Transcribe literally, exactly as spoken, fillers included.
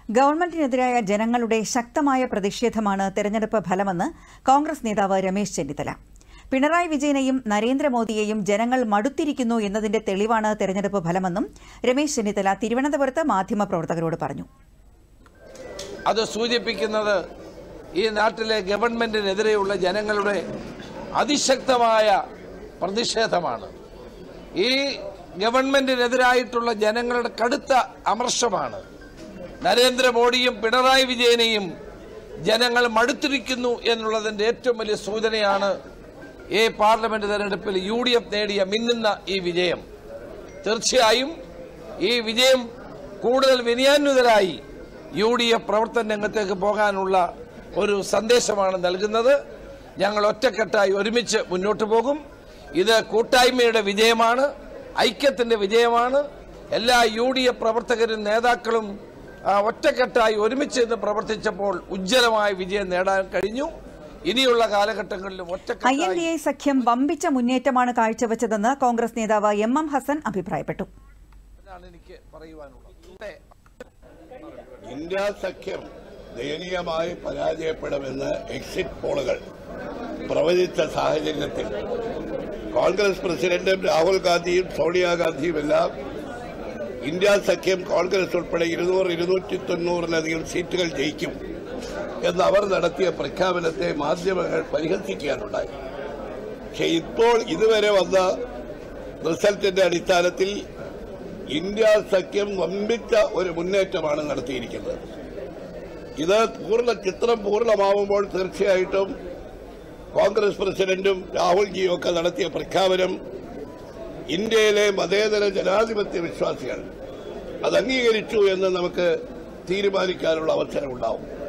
ഗവൺമെന്റിനെതിരായ ജനങ്ങളുടെ ശക്തമായ പ്രതിഷേധമാണ് തെരഞ്ഞെടുപ്പ് ഫലമെന്ന് കോൺഗ്രസ് നേതാവ് രമേശ് ചെന്നിത്തല. പിണറായി വിജയനെയും നരേന്ദ്രമോദിയെയും ജനങ്ങൾ മടുത്തിരിക്കുന്നു എന്നതിന്റെ തെളിവാണ് തെരഞ്ഞെടുപ്പ് ഫലമെന്നും രമേശ് ചെന്നിത്തല തിരുവനന്തപുരത്ത് മാധ്യമപ്രവർത്തകരോട് പറഞ്ഞു. അത് സൂചിപ്പിക്കുന്നത് ഈ നാട്ടിലെ ഗവൺമെന്റിനെതിരെയുള്ള ജനങ്ങളുടെ അതിശക്തമായ പ്രതിഷേധമാണ്. ഈ ഗവൺമെന്റിനെതിരായിട്ടുള്ള ജനങ്ങളുടെ കടുത്ത അമർഷമാണ്. നരേന്ദ്രമോദിയും പിണറായി വിജയനെയും ജനങ്ങൾ മടുത്തിരിക്കുന്നു എന്നുള്ളതിന്റെ ഏറ്റവും വലിയ സൂചനയാണ് ഈ പാർലമെന്റ് തെരഞ്ഞെടുപ്പിൽ യു ഡി എഫ് നേടിയ മിന്നുന്ന ഈ വിജയം. തീർച്ചയായും ഈ വിജയം കൂടുതൽ വിനയാന്വിതരായി യു ഡി എഫ് പ്രവർത്തന രംഗത്തേക്ക് പോകാനുള്ള ഒരു സന്ദേശമാണ് നൽകുന്നത്. ഞങ്ങൾ ഒറ്റക്കെട്ടായി ഒരുമിച്ച് മുന്നോട്ട് പോകും. ഇത് കൂട്ടായ്മയുടെ വിജയമാണ്, ഐക്യത്തിന്റെ വിജയമാണ്. എല്ലാ യു ഡി എഫ് പ്രവർത്തകരും നേതാക്കളും ഒറ്റക്കെട്ടായി ഒരുമിച്ച് നിന്ന് പ്രവർത്തിച്ചപ്പോൾ ഉജ്ജ്വലമായ വിജയം നേടാൻ കഴിഞ്ഞു. ഇനിയുള്ള കാലഘട്ടങ്ങളിലും ഐ എൻ ഡി എ സഖ്യം വമ്പിച്ച മുന്നേറ്റമാണ് കാഴ്ചവെച്ചതെന്ന് കോൺഗ്രസ് നേതാവ് എം എം ഹസൻ അഭിപ്രായപ്പെട്ടു. എനിക്ക് പറയുവാനുള്ളത് ഇന്ത്യ സഖ്യം ദയനീയമായി പരാജയപ്പെടുമെന്ന് എക്സിറ്റ് പോളുകൾ പ്രവചിച്ച സാഹചര്യത്തിൽ കോൺഗ്രസ് പ്രസിഡന്റും രാഹുൽ ഗാന്ധിയും സോണിയാഗാന്ധിയുമെല്ലാം ഇന്ത്യ സഖ്യം കോൺഗ്രസ് ഉൾപ്പെടെ ഇരുന്നൂറ് ഇരുന്നൂറ്റി തൊണ്ണൂറിലധികം സീറ്റുകൾ ജയിക്കും എന്ന് അവർ നടത്തിയ പ്രഖ്യാപനത്തെ മാധ്യമങ്ങൾ പരിഹസിക്കാനുണ്ടായി. പക്ഷെ ഇപ്പോൾ ഇതുവരെ വന്ന റിസൾട്ടിന്റെ അടിസ്ഥാനത്തിൽ ഇന്ത്യ സഖ്യം വമ്പിച്ച ഒരു മുന്നേറ്റമാണ് നടത്തിയിരിക്കുന്നത്. ഇത് പൂർണ്ണ ചിത്രം പൂർണ്ണമാവുമ്പോൾ തീർച്ചയായിട്ടും കോൺഗ്രസ് പ്രസിഡന്റും രാഹുൽജിയും ഒക്കെ നടത്തിയ പ്രഖ്യാപനം ഇന്ത്യയിലെ മതേതര ജനാധിപത്യ വിശ്വാസികൾ അത് അംഗീകരിച്ചു എന്ന് നമുക്ക് തീരുമാനിക്കാനുള്ള അവസരമുണ്ടാവും.